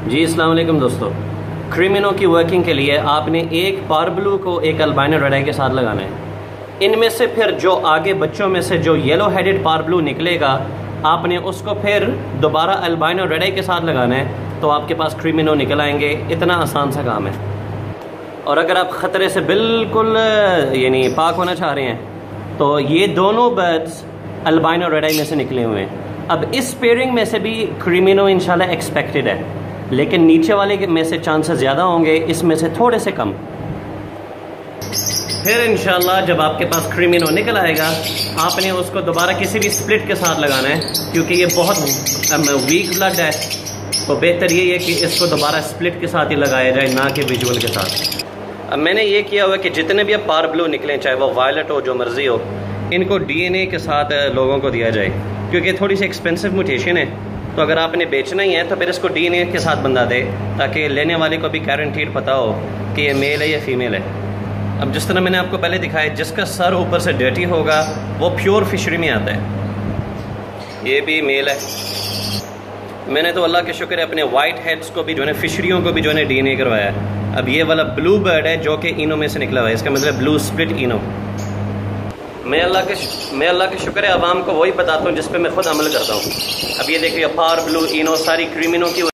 جی السلام علیکم دوستو. کریمینو کی ورکنگ کے لیے آپ نے ایک پاربلو کو ایک البائنو ریڈ آئی کے ساتھ لگانا ہے. ان میں سے پھر جو آگے بچوں میں سے جو یلو ہیڈڈ پاربلو نکلے گا آپ نے اس کو پھر دوبارہ البائنو ریڈ آئی کے ساتھ لگانا ہے تو آپ کے پاس کریمینو نکل آئیں گے. اتنا آسان سا کام ہے. اور اگر آپ خطرے سے بالکل یعنی پاک ہونا چاہ رہے ہیں تو یہ دونوں برڈز البائنو ریڈ آئی میں سے نکلے ہوئے ہیں. اب اس پیئرنگ میں سے بھی کریمینو انشاءاللہ ایکسپیکٹڈ ہے لیکن نیچے والے میں سے چانسز زیادہ ہوں گے, اس میں سے تھوڑے سے کم. پھر انشاءاللہ جب آپ کے پاس کریمینو نکل آئے گا آپ نے اس کو دوبارہ کسی بھی سپلٹ کے ساتھ لگانا ہے کیونکہ یہ بہت ویک بلڈ ہے تو بہتر یہ ہے کہ اس کو دوبارہ سپلٹ کے ساتھ ہی لگایا جائے نہ کہ ویژول کے ساتھ. اب میں نے یہ کیا ہوا کہ جتنے بھی اب پاربلو نکلیں چاہے وہ وائلٹ ہو جو مرضی ہو ان کو ڈی این اے کے ساتھ لوگوں کو دیا جائے کیونکہ تھوڑی سی ایکسپینسو موٹیشن ہے تو اگر آپ نے بیچنا ہی ہے تو پھر اس کو ڈی این اے کے ساتھ بندہ دے تاکہ لینے والے کو بھی گارنٹیڈ پتہ ہو کہ یہ میل ہے یا فیمیل ہے. اب جس طرح میں نے آپ کو پہلے دکھایا جس کا سر اوپر سے ڈرٹی ہوگا وہ پیور فشری میں آتا ہے. یہ بھی میل ہے. میں نے تو اللہ کے شکر ہے اپنے وائٹ ہیڈز کو بھی جو ہے فشریوں کو بھی جو ہے ڈی این اے کروایا ہے. اب یہ والا بلو برڈ ہے جو کہ اینو میں سے نکلا ہوا ہے, اس کا مطلب بلو سپلٹ اینو. میں اللہ کے شکر ہے عوام کو وہی بتاتا ہوں جس پہ میں خود عمل کرتا ہوں. اب یہ دیکھیے پار بلو اینو ساری کریمینو کی